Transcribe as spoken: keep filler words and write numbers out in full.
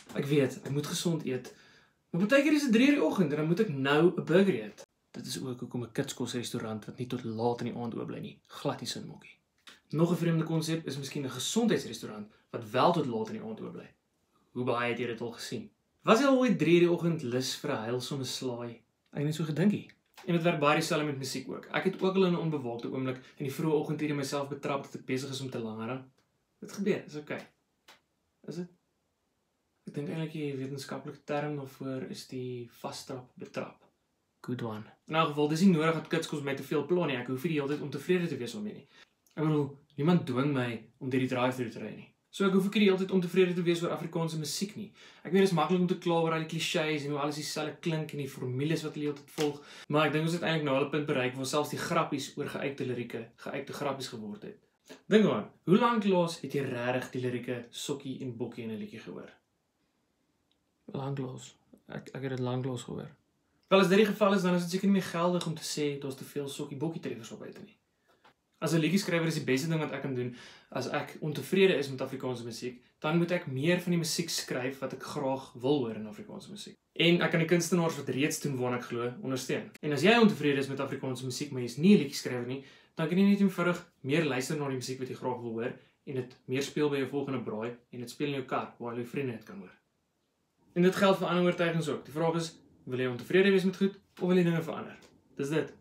Ek weet, ek moet gesond eet, maar baie keer is dit drie uur die oggend en dan moet ek nou 'n burger eet. Dit is ook hoekom 'n kitskosrestaurant wat nie tot laat in die aand oop bly nie, glad nie sin maak nie. Nog 'n vreemde konsep is miskien 'n gesondheidsrestaurant wat wel tot laat in die aand oop bly. Hoe baie het jy dit al gesien? Was jy al ooit drie uur die oggend lus vir 'n heilsame slaai? Ek het net so gedinkie. En dit werk baie dieselfde met musiek ook. Ek het ook al in 'n onbewaakte oomblik in die vroeë oggendure myself betrap dat ek besig is om te langer. Dit gebeur, is oké. Okay. Is dit? Ek dink eintlik die wetenskaplike term daarvoor is die vastrap betrap. Good one. In elk geval, dis nie nodig dat kitskos my te veel pla nie. Ek hoef nie die hele tyd ontevrede te wees daarmee nie. Ek bedoel, niemand dwing my om deur die drive-thru te ry nie. So ek hoef ook nie die hele tyd ontevrede te wees oor Afrikaanse musiek nie. Ek weet dit is maklik om te kla oor al die klisjées en hoe alles dieselfde klink en die formules wat hulle heeltyd volg, maar ek dink ons het eintlik nou al 'n punt bereik waar selfs die grappies oor geuite lirieke geuite grappies geword het. Dink aan, hoe lank laas het jy regtig die lirieke Sokkie en Bokkie in 'n liedjie gehoor? Lanklaas. Ek ek het dit lanklaas gehoor. Wel as dit die geval is, dan is dit seker nie meer geldig om te sê daar's te veel Sokkie Bokkie treffers op buite nie. As 'n liedjie-skrywer is die beste ding wat ek kan doen as ek ontevrede is met Afrikaanse musiek, dan moet ek meer van die musiek skryf wat ek graag wil hoor in Afrikaanse musiek. En ek kan die kunstenaars wat reeds doen waarna ek glo, ondersteun. En as jy ontevrede is met Afrikaanse musiek, maar jy's nie 'n liedjie-skrywer nie, dan kan jy net eenvoudig meer luister na die musiek wat jy graag wil hoor en dit meer speel by jou volgende braai en dit speel in jou kar waar jou vriende dit kan hoor. En dit geld vir ander oortuigings ook. Die vraag is, wil jy ontevrede wees met goed of wil jy dinge verander? Dis dit.